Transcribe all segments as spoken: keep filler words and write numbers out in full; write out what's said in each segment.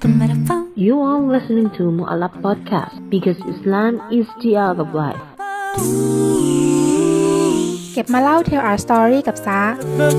You are listening to Mu'alaf Podcast because Islam is the art of life. เก็บมาเล่า Tell Our Story กับซา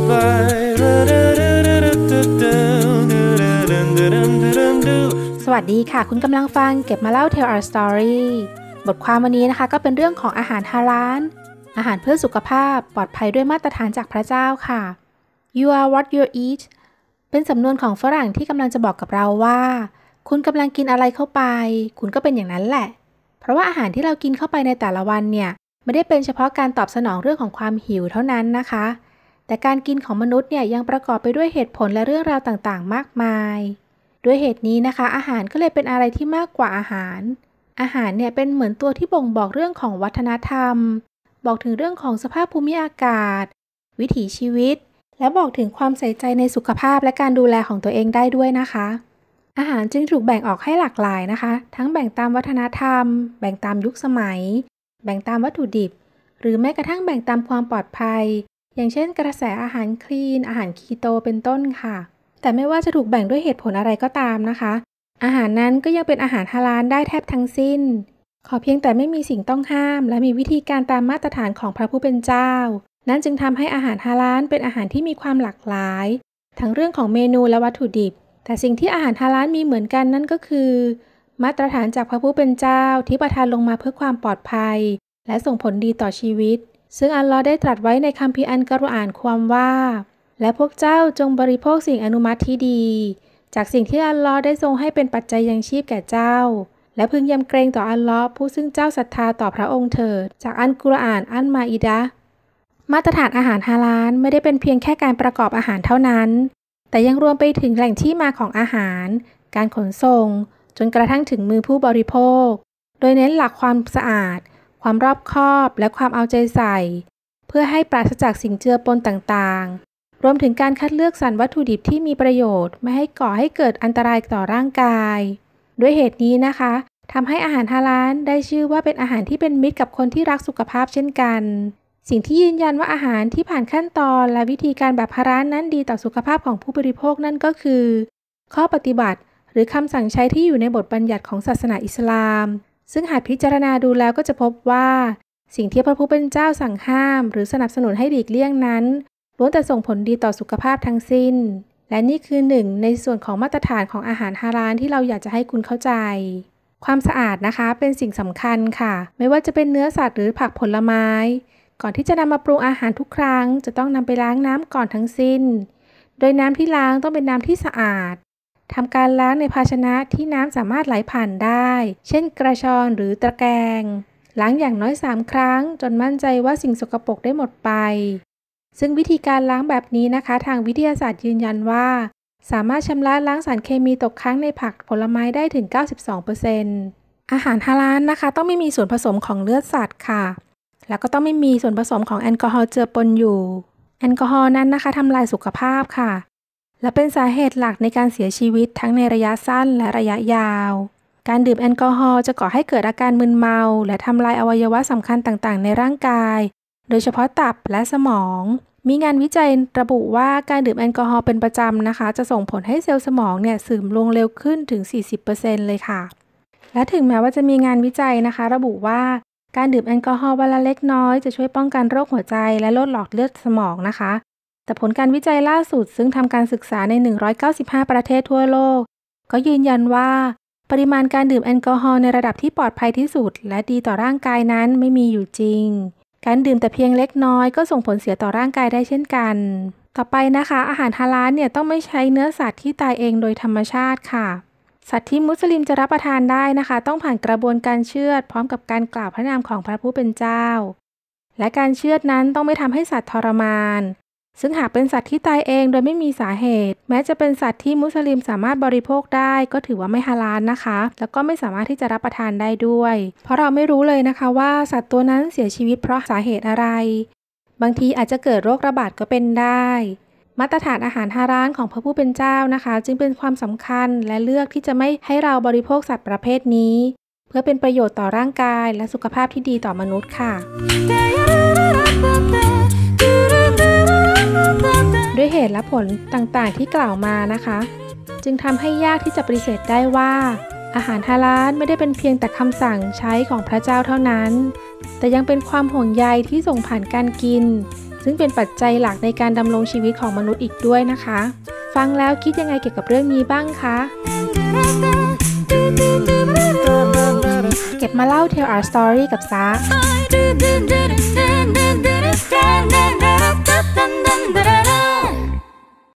สวัสดีค่ะคุณกำลังฟังเก็บมาเล่า Tell Our Story บทความวันนี้นะคะก็เป็นเรื่องของอาหารฮาลาลอาหารเพื่อสุขภาพปลอดภัยด้วยมาตรฐานจากพระเจ้าค่ะ You are what you eat เป็นสำนวนของฝรั่งที่กำลังจะบอกกับเราว่าคุณกำลังกินอะไรเข้าไปคุณก็เป็นอย่างนั้นแหละเพราะว่าอาหารที่เรากินเข้าไปในแต่ละวันเนี่ยไม่ได้เป็นเฉพาะการตอบสนองเรื่องของความหิวเท่านั้นนะคะแต่การกินของมนุษย์เนี่ยยังประกอบไปด้วยเหตุผลและเรื่องราวต่างๆมากมายด้วยเหตุนี้นะคะอาหารก็เลยเป็นอะไรที่มากกว่าอาหารอาหารเนี่ยเป็นเหมือนตัวที่บ่งบอกเรื่องของวัฒนธรรมบอกถึงเรื่องของสภาพภูมิอากาศวิถีชีวิตและบอกถึงความใส่ใจในสุขภาพและการดูแลของตัวเองได้ด้วยนะคะอาหารจึงถูกแบ่งออกให้หลากหลายนะคะทั้งแบ่งตามวัฒนธรรมแบ่งตามยุคสมัยแบ่งตามวัตถุดิบหรือแม้กระทั่งแบ่งตามความปลอดภัยอย่างเช่นกระแสอาหารคลีนอาหารคีโตเป็นต้นค่ะแต่ไม่ว่าจะถูกแบ่งด้วยเหตุผลอะไรก็ตามนะคะอาหารนั้นก็ยังเป็นอาหารฮาลาลได้แทบทั้งสิ้นขอเพียงแต่ไม่มีสิ่งต้องห้ามและมีวิธีการตามมาตรฐานของพระผู้เป็นเจ้านั่นจึงทำให้อาหารฮาลาลเป็นอาหารที่มีความหลากหลายทั้งเรื่องของเมนูและวัตถุดิบแต่สิ่งที่อาหารฮาลาลมีเหมือนกันนั่นก็คือมาตรฐานจากพระผู้เป็นเจ้าที่ประทานลงมาเพื่อความปลอดภัยและส่งผลดีต่อชีวิตซึ่งอัลลอฮ์ได้ตรัสไว้ในคัมภีร์อัลกุรอานความว่าและพวกเจ้าจงบริโภคสิ่งอนุมัติที่ดีจากสิ่งที่อัลลอฮ์ได้ทรงให้เป็นปัจจัยยังชีพแก่เจ้าและพึงยำเกรงต่ออัลลอฮ์ผู้ซึ่งเจ้าศรัทธาต่อพระองค์เถิดจากอัลกุรอานอัลมาอิดะห์มาตรฐานอาหารฮาลาลไม่ได้เป็นเพียงแค่การประกอบอาหารเท่านั้นแต่ยังรวมไปถึงแหล่งที่มาของอาหารการขนส่งจนกระทั่งถึงมือผู้บริโภคโดยเน้นหลักความสะอาดความรอบคอบและความเอาใจใส่เพื่อให้ปราศจากสิ่งเจือปนต่างๆรวมถึงการคัดเลือกสรรวัตถุดิบที่มีประโยชน์ไม่ให้ก่อให้เกิดอันตรายต่อร่างกายด้วยเหตุนี้นะคะทำให้อาหารฮาลาลได้ชื่อว่าเป็นอาหารที่เป็นมิตรกับคนที่รักสุขภาพเช่นกันสิ่งที่ยืนยันว่าอาหารที่ผ่านขั้นตอนและวิธีการแบบฮาลาลนั้นดีต่อสุขภาพของผู้บริโภคนั่นก็คือข้อปฏิบัติหรือคำสั่งใช้ที่อยู่ในบทบัญญัติของศาสนาอิสลามซึ่งหากพิจารณาดูแล้วก็จะพบว่าสิ่งที่พระผู้เป็นเจ้าสั่งห้ามหรือสนับสนุนให้หลีกเลี่ยงนั้นล้วนแต่ส่งผลดีต่อสุขภาพทั้งสิ้นและนี่คือหนึ่งในส่วนของมาตรฐานของอาหารฮาลาลที่เราอยากจะให้คุณเข้าใจความสะอาดนะคะเป็นสิ่งสำคัญค่ะไม่ว่าจะเป็นเนื้อสัตว์หรือผักผลไม้ก่อนที่จะนำมาปรุงอาหารทุกครั้งจะต้องนำไปล้างน้ำก่อนทั้งสิ้นโดยน้ำที่ล้างต้องเป็นน้ำที่สะอาดทำการล้างในภาชนะที่น้ำสามารถไหลผ่านได้เช่นกระชอนหรือตะแกรงล้างอย่างน้อยสามครั้งจนมั่นใจว่าสิ่งสกปรกได้หมดไปซึ่งวิธีการล้างแบบนี้นะคะทางวิทยาศาสตร์ยืนยันว่าสามารถชำระล้างสารเคมีตกค้างในผักผลไม้ได้ถึง เก้าสิบสองเปอร์เซ็นต์ อาหารฮาลาลนะคะต้องไม่มีส่วนผสมของเลือดสัตว์ค่ะแล้วก็ต้องไม่มีส่วนผสมของแอลกอฮอล์เจือปนอยู่แอลกอฮอล์นั้นนะคะทำลายสุขภาพค่ะและเป็นสาเหตุหลักในการเสียชีวิตทั้งในระยะสั้นและระยะยาวการดื่มแอลกอฮอล์จะก่อให้เกิดอาการมึนเมาและทำลายอวัยวะสำคัญต่างๆในร่างกายโดยเฉพาะตับและสมองมีงานวิจัยระบุว่าการดื่มแอลกอฮอล์เป็นประจำนะคะจะส่งผลให้เซลล์สมองเนี่ยเสื่อมลงเร็วขึ้นถึง สี่สิบเปอร์เซ็นต์ เลยค่ะและถึงแม้ว่าจะมีงานวิจัยนะคะระบุว่าการดื่มแอลกอฮอล์วันละเล็กน้อยจะช่วยป้องกันโรคหัวใจและลดหลอดเลือดสมองนะคะแต่ผลการวิจัยล่าสุดซึ่งทำการศึกษาในหนึ่งร้อยเก้าสิบห้าประเทศทั่วโลกก็ยืนยันว่าปริมาณการดื่มแอลกอฮอล์ในระดับที่ปลอดภัยที่สุดและดีต่อร่างกายนั้นไม่มีอยู่จริงการดื่มแต่เพียงเล็กน้อยก็ส่งผลเสียต่อร่างกายได้เช่นกันต่อไปนะคะอาหารฮาลาลเนี่ยต้องไม่ใช้เนื้อสัตว์ที่ตายเองโดยธรรมชาติค่ะสัตว์ที่มุสลิมจะรับประทานได้นะคะต้องผ่านกระบวนการเชือดพร้อมกับการกล่าวพระนามของพระผู้เป็นเจ้าและการเชือดนั้นต้องไม่ทำให้สัตว์ทรมานซึ่งหากเป็นสัตว์ที่ตายเองโดยไม่มีสาเหตุแม้จะเป็นสัตว์ที่มุสลิมสามารถบริโภคได้ก็ถือว่าไม่ฮาลาลนะคะแล้วก็ไม่สามารถที่จะรับประทานได้ด้วยเพราะเราไม่รู้เลยนะคะว่าสัตว์ตัวนั้นเสียชีวิตเพราะสาเหตุอะไรบางทีอาจจะเกิดโรคระบาดก็เป็นได้มาตรฐานอาหารฮาลาลของพระผู้เป็นเจ้านะคะจึงเป็นความสำคัญและเลือกที่จะไม่ให้เราบริโภคสัตว์ประเภทนี้เพื่อเป็นประโยชน์ต่อร่างกายและสุขภาพที่ดีต่อมนุษย์ค่ะด้วยเหตุและผลต่างๆที่กล่าวมานะคะจึงทำให้ยากที่จะปฏิเสธได้ว่าอาหารฮาลาลไม่ได้เป็นเพียงแต่คำสั่งใช้ของพระเจ้าเท่านั้นแต่ยังเป็นความห่วงใยที่ส่งผ่านการกินซึ่งเป็นปัจจัยหลักในการดำรงชีวิตของมนุษย์อีกด้วยนะคะฟังแล้วคิดยังไงเกี่ยวกับเรื่องนี้บ้างคะเก็บมาเล่า Tell Our Story กับซา